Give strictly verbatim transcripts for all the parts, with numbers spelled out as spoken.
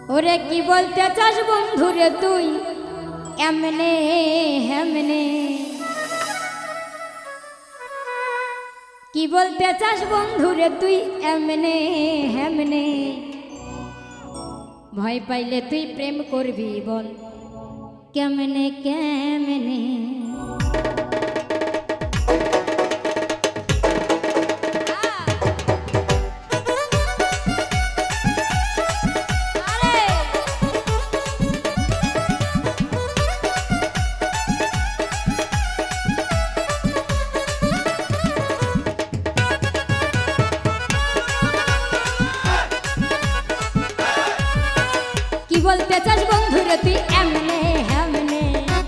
ওরে কি বলতে চাস বন্ধুরে তুই এমনে হেমনে, কি বলতে চাস বন্ধুরে তুই এমনে হেমনে, ভয় পাইলে তুই প্রেম করবি বল কেমনে কেমনে। কি বলতে চাস বন্ধুরে তুই এমনে হেমনে,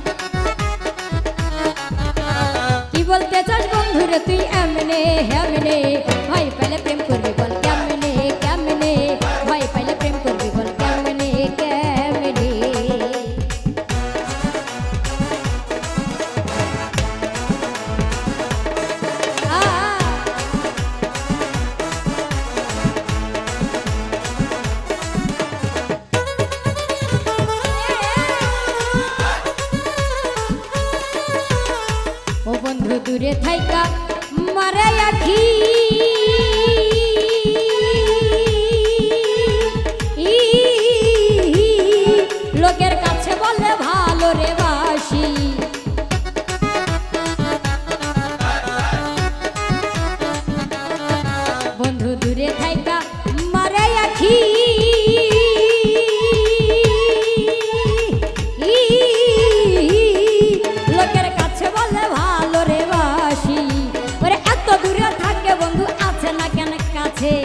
কি বলতে চাস বন্ধুরে তুই এমনে হেমনে, ভয় পাইলে প্রেম করবি বল কেমনে কেমনে, ভয় পাইলে প্রেম করবি বল কেমনে কেমনে। বন্ধু দূরে থাইকা মারে আখি, লোকের কাছে বলে ভালো রে বাসি, বন্ধু দূরে থাইকা মারে আখি, লোকের কাছে বলে ভালো রে বাসি, ওরে এত দূরে থাকে বন্ধু আছে না কেন কাছে,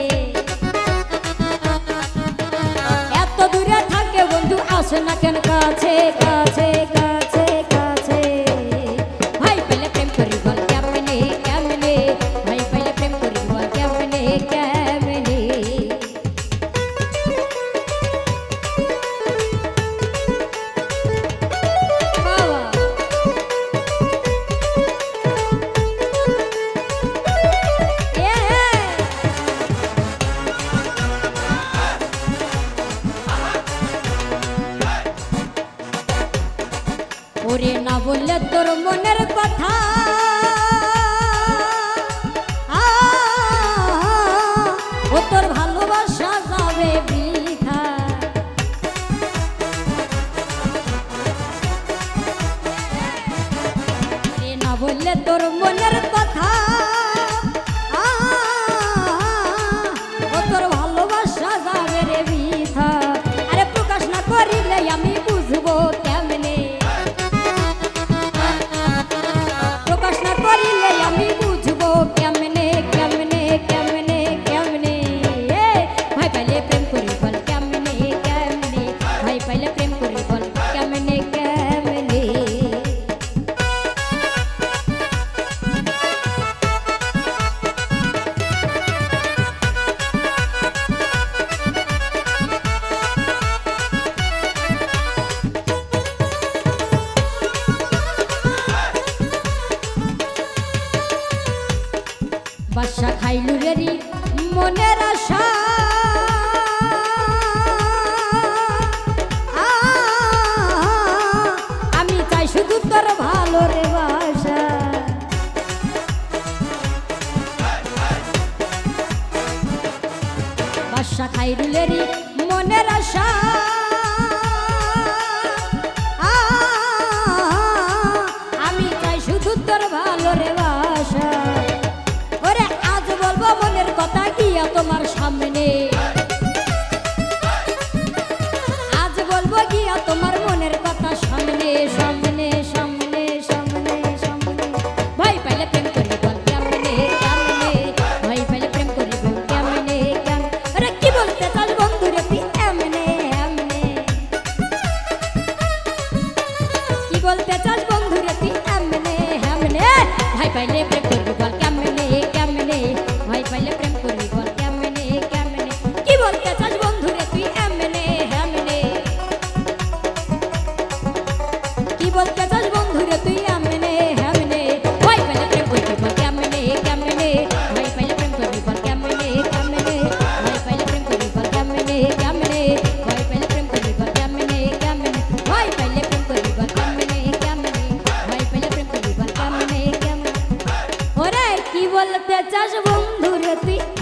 এত দূরে থাকে বন্ধু আসে না কেন কাছে কাছে কাছে কাছে, ভাই পেলে প্রেম করি বল কেমনে কেমনে, ভাই পেলে প্রেম করি বল কেমনে কেমনে। ওরে না বললে তোর মনের কথা, ও তোর ভালোবাসা যাবে বৃথা, ওরে না বললে তোর মনের কথা, ও তোর ভালোবাসা যাবে রে বৃথা, আরে প্রকাশ না করিলে আমি বুঝবো কেমনে, প্রকাশ না বলতে চাস বন্ধু রে তুই